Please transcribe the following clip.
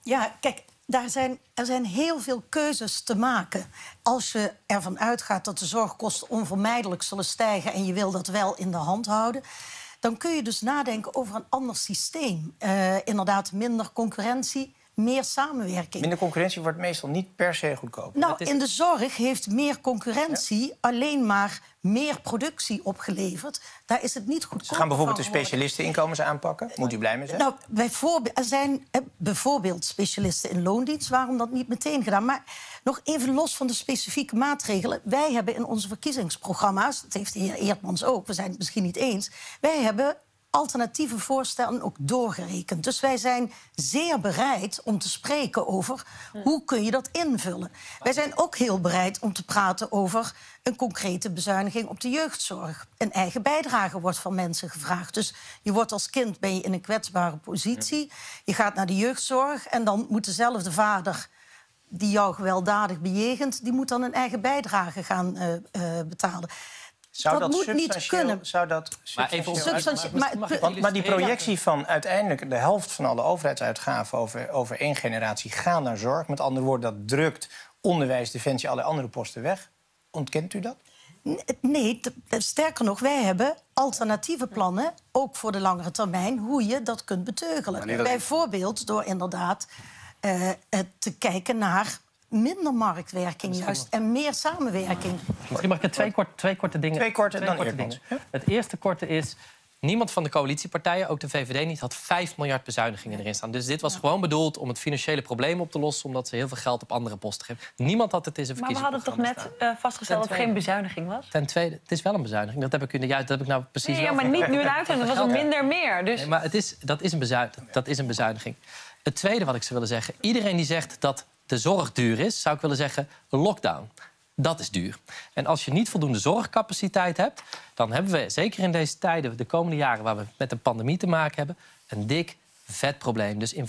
Ja, kijk, er zijn heel veel keuzes te maken. Als je ervan uitgaat dat de zorgkosten onvermijdelijk zullen stijgen en je wil dat wel in de hand houden, dan kun je dus nadenken over een ander systeem. Inderdaad, minder concurrentie, meer samenwerking. Minder concurrentie wordt meestal niet per se goedkoper. Nou, in de zorg heeft meer concurrentie alleen maar meer productie opgeleverd. Daar is het niet goedkoper Ze gaan bijvoorbeeld de van geworden. specialisteninkomens aanpakken. Moet u blij mee zijn? Nou, er zijn bijvoorbeeld specialisten in loondienst. Waarom dat niet meteen gedaan? Maar nog even los van de specifieke maatregelen. Wij hebben in onze verkiezingsprogramma's, dat heeft de heer Eertmans ook, we zijn het misschien niet eens, wij hebben alternatieve voorstellen ook doorgerekend. Dus wij zijn zeer bereid om te spreken over hoe kun je dat invullen. Wij zijn ook heel bereid om te praten over een concrete bezuiniging op de jeugdzorg. Een eigen bijdrage wordt van mensen gevraagd. Dus je wordt als kind ben je in een kwetsbare positie. Je gaat naar de jeugdzorg en dan moet dezelfde vader die jou gewelddadig bejegent, die moet dan een eigen bijdrage gaan betalen. Zou dat moet niet kunnen. Zou dat maar die projectie van uiteindelijk de helft van alle overheidsuitgaven over één generatie gaan naar zorg. Met andere woorden, dat drukt onderwijs, defensie, alle andere posten weg. Ontkent u dat? Nee, sterker nog, wij hebben alternatieve plannen, ook voor de langere termijn, hoe je dat kunt beteugelen. Bijvoorbeeld door inderdaad te kijken naar minder marktwerking juist en meer samenwerking. Misschien mag ik twee korte dingen. Twee korte dingen. Het eerste korte is, niemand van de coalitiepartijen, ook de VVD niet, had 5 miljard bezuinigingen erin staan. Dus dit was gewoon bedoeld om het financiële probleem op te lossen, omdat ze heel veel geld op andere posten geven. Niemand had het in zijn verkiezingsprogramma. Maar we hadden toch net vastgesteld dat het geen bezuiniging was? Ten tweede, het is wel een bezuiniging. Dat heb ik nou precies. Nee, ja, maar niet nu uit. Dat was het minder meer. Dus... Nee, maar dat is een bezuiniging. Het tweede wat ik zou willen zeggen, iedereen die zegt dat de zorg duur is, zou ik willen zeggen, lockdown. Dat is duur. En als je niet voldoende zorgcapaciteit hebt, dan hebben we, zeker in deze tijden, de komende jaren waar we met een pandemie te maken hebben, een dik, vet probleem. Dus